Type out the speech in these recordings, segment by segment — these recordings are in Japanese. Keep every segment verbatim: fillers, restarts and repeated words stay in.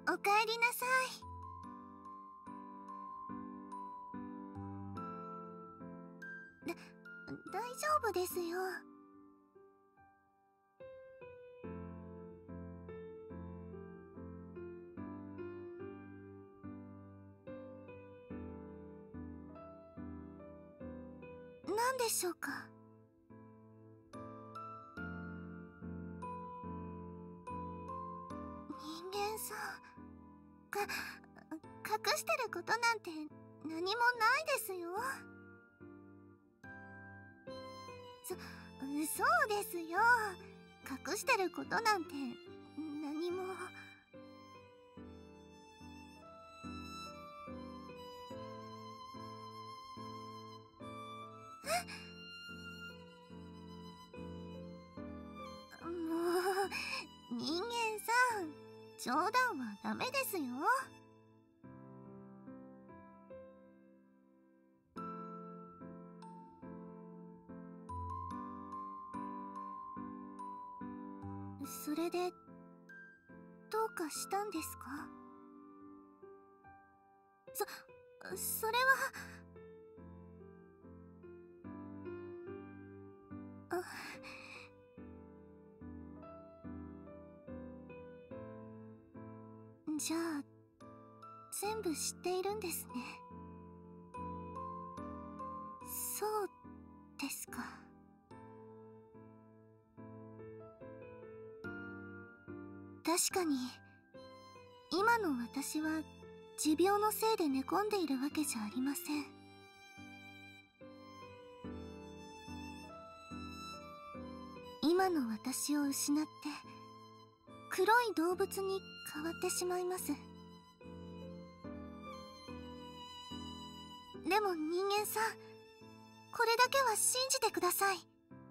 おかえりなさい。だ、大丈夫ですよ。何でしょうか。人間さんか隠してることなんて何もないですよ。そそうですよ。隠してることなんて何も。もう人間さん、冗談はダメですよ。それでどうかしたんですか？そそれは。あ、じゃあ全部知っているんですね。そうですか。確かに今の私は持病のせいで寝込んでいるわけじゃありません。今の私を失って黒い動物に変わってしまいます。でも人間さん、これだけは信じてください。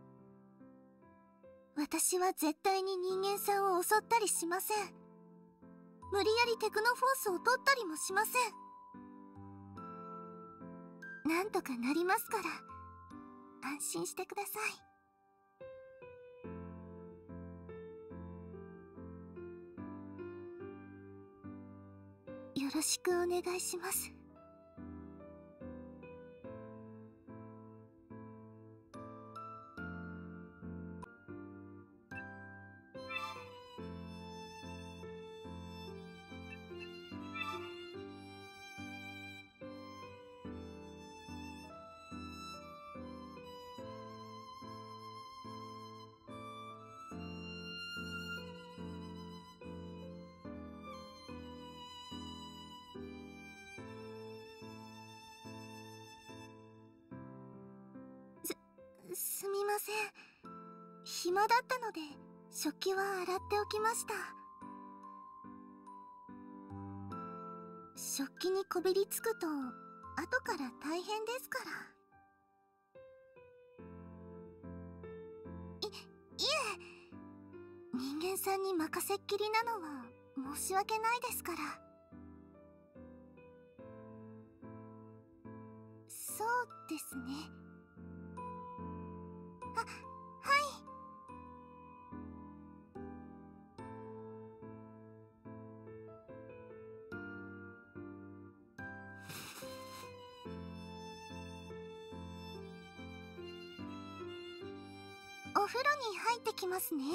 私は絶対に人間さんを襲ったりしません。無理やりテクノフォースを取ったりもしません。なんとかなりますから安心してください。よろしくお願いします。す、すみません。暇だったので食器は洗っておきました。食器にこびりつくと後から大変ですから。い、いえ、人間さんに任せっきりなのは申し訳ないですから。そうですね。あ、はい。お風呂に入ってきますね。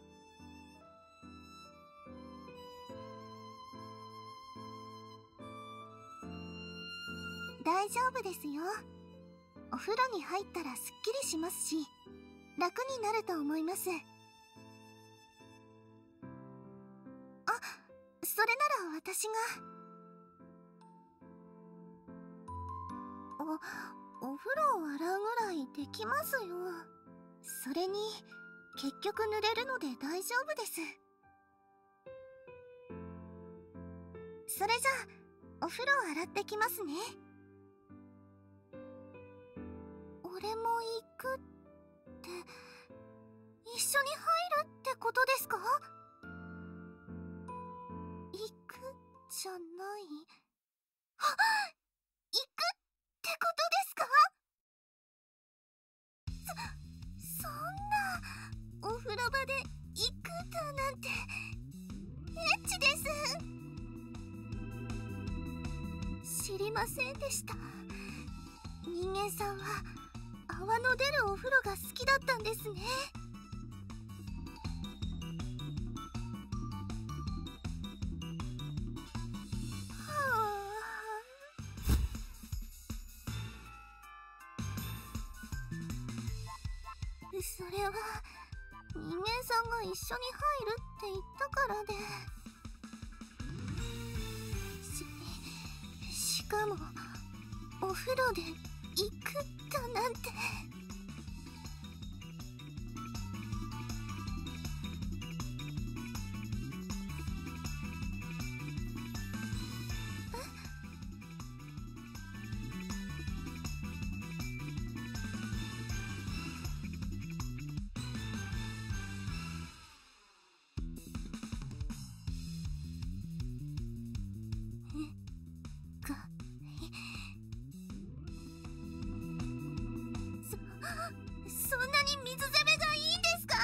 大丈夫ですよ。お風呂に入ったらすっきりしますし、楽になると思います。あ、それなら私が。お、お風呂を洗うぐらいできますよ。それに結局濡れるので大丈夫です。それじゃあお風呂洗ってきますね。俺も行くって一緒に入るってことですか？行くじゃない。あ、行くってことですか？そ、そんなお風呂場で行くだなんてエッチです。 みませんでした。人間さんは泡の出るお風呂が好きだったんですね。それは人間さんが一緒に入るって言ったからで。し、しかもお風呂で行くだなんて。そんなに水攻めがいいんですか？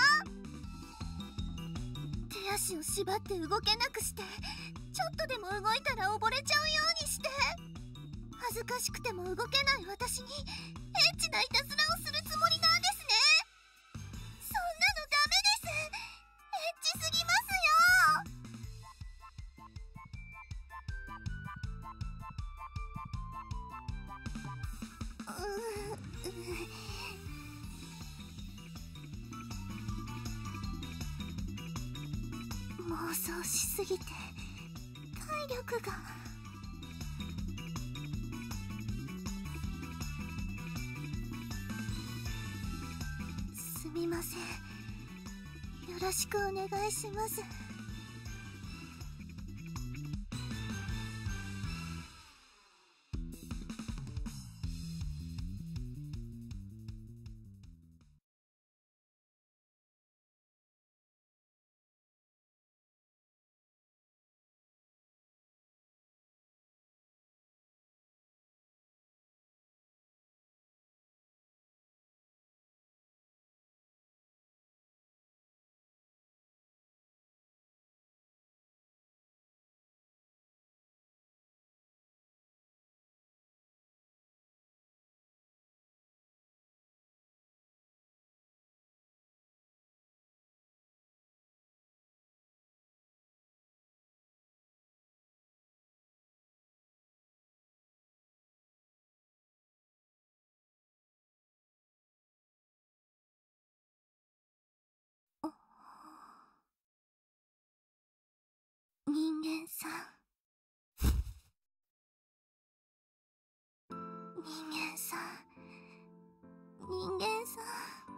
手足を縛って動けなくして、ちょっとでも動いたら溺れちゃうようにして、恥ずかしくても動けない私にエッチないたずらをするつもりなんですね。そんなのダメです。エッチすぎますよ。うう妄想しすぎて体力が。すみません、よろしくお願いします。人間さん、人間さん、人間さん。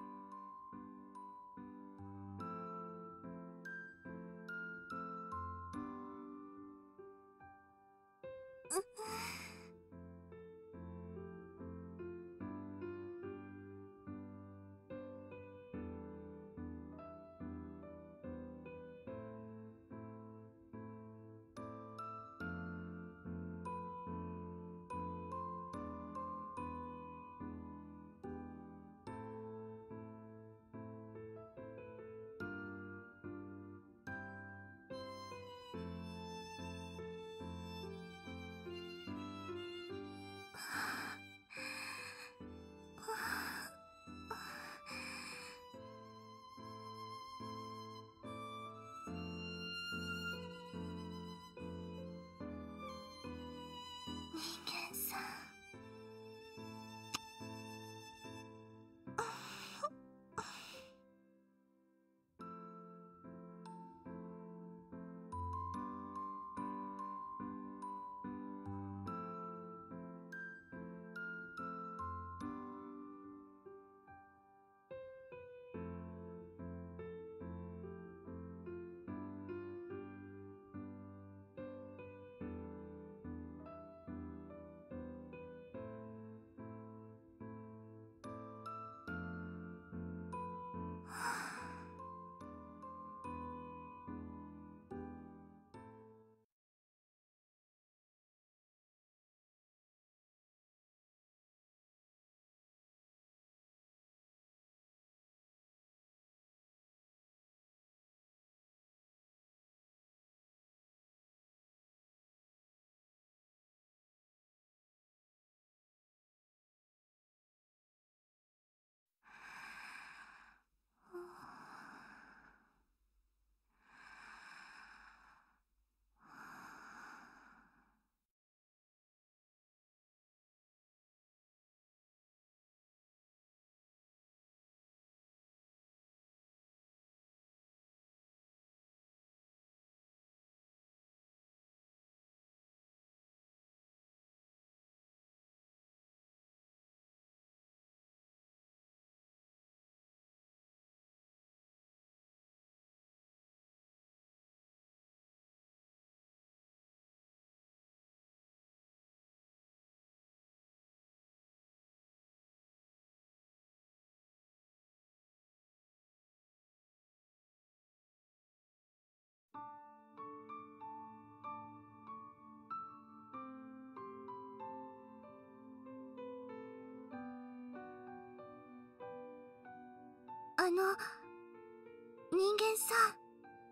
の人間さん、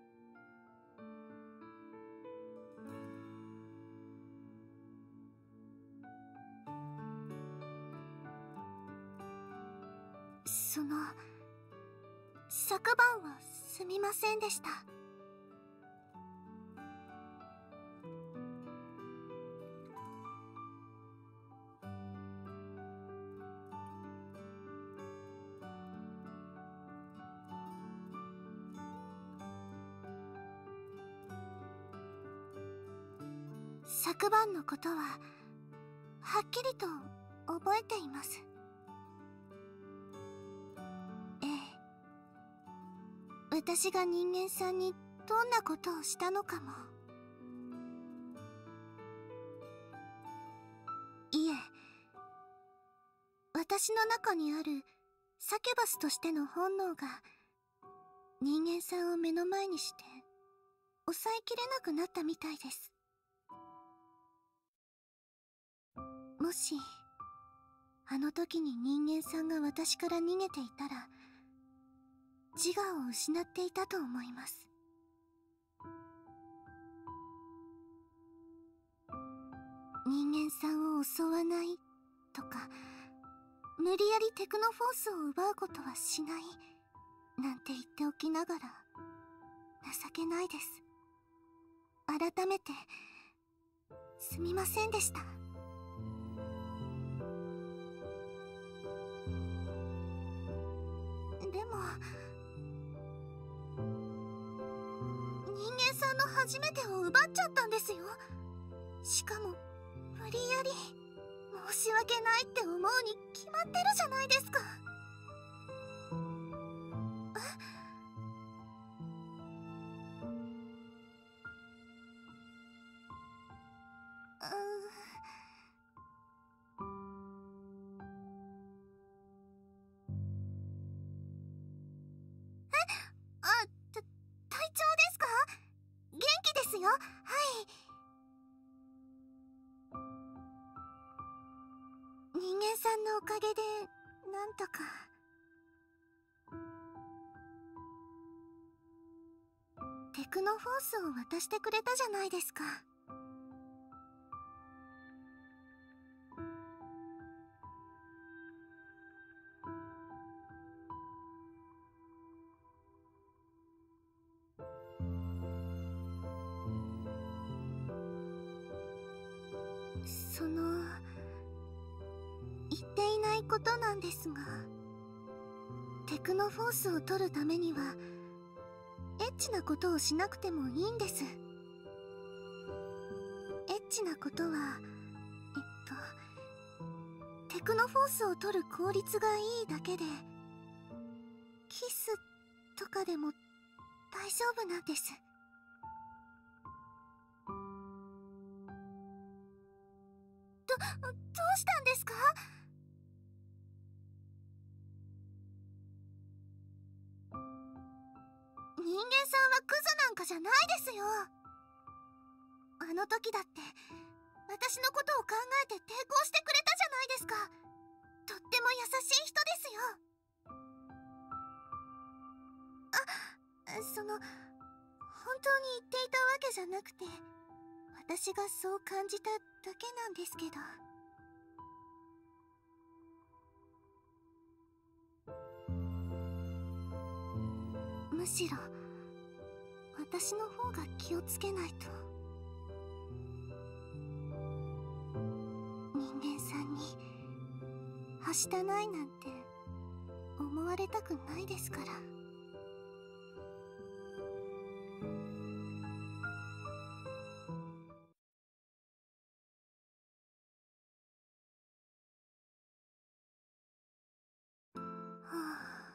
その昨晩はすみませんでした。昨晩のことははっきりと覚えています。ええ、私が人間さんにどんなことをしたのかも。いえ、私の中にあるサキュバスとしての本能が人間さんを目の前にして抑えきれなくなったみたいです。もしあの時に人間さんが私から逃げていたら自我を失っていたと思います。人間さんを襲わないとか、無理やりテクノフォースを奪うことはしないなんて言っておきながら情けないです。改めてすみませんでした。でも人間さんの初めてを奪っちゃったんですよ。しかも無理やり。申し訳ないって思うに決まってるじゃないですか。え、あ、た、体調ですか？元気ですよ。はい。人間さんのおかげでなんとか。テクノフォースを渡してくれたじゃないですか。その言っていないことなんですが、テクノフォースを取るためにはエッチなことをしなくてもいいんです。エッチなことはえっとテクノフォースを取る効率がいいだけで、キスとかでも大丈夫なんです。ど、どうしたんですか？人間さんはクズなんかじゃないですよ。あの時だって私のことを考えて抵抗してくれたじゃないですか。とっても優しい人ですよ。あ、その本当に言っていたわけじゃなくて、私がそう感じただけなんですけど。むしろ私の方が気をつけないと。人間さんにはしたないなんて思われたくないですから。はあ、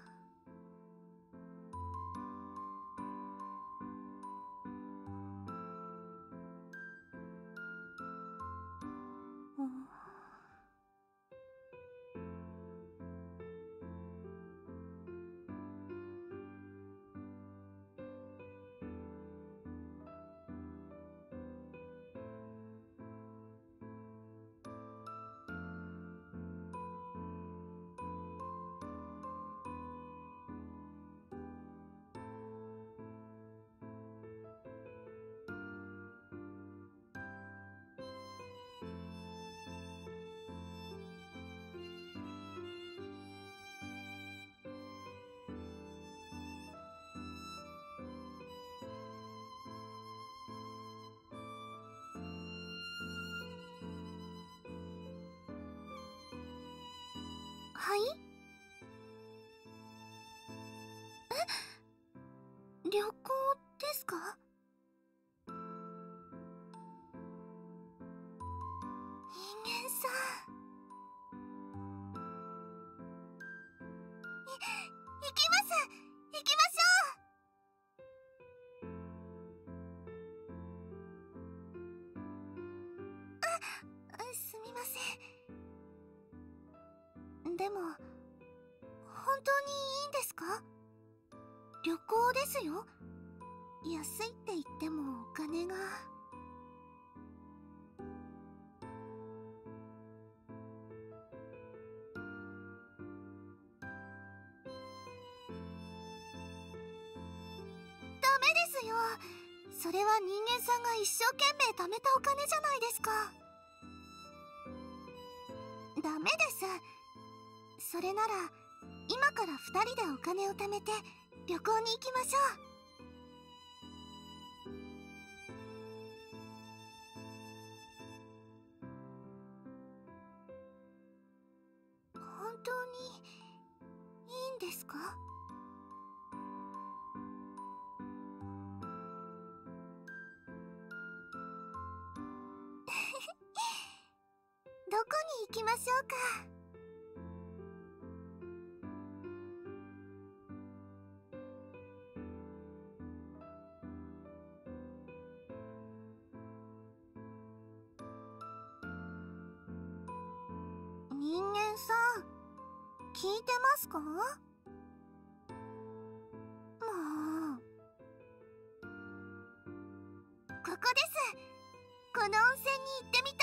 うん。 はい？え？旅行ですか？人間さん。い、行きます。行きましょう。あ、すみません。でも本当にいいんですか？旅行ですよ。安いって言ってもお金が。ダメですよ。それは人間さんが一生懸命貯めたお金じゃないですか。ダメです。それなら今からふたりでお金を貯めて旅行に行きましょう。本当にいいんですか？どこに行きましょうか。人間さん、聞いてますか？もう。ここです。この温泉に行ってみた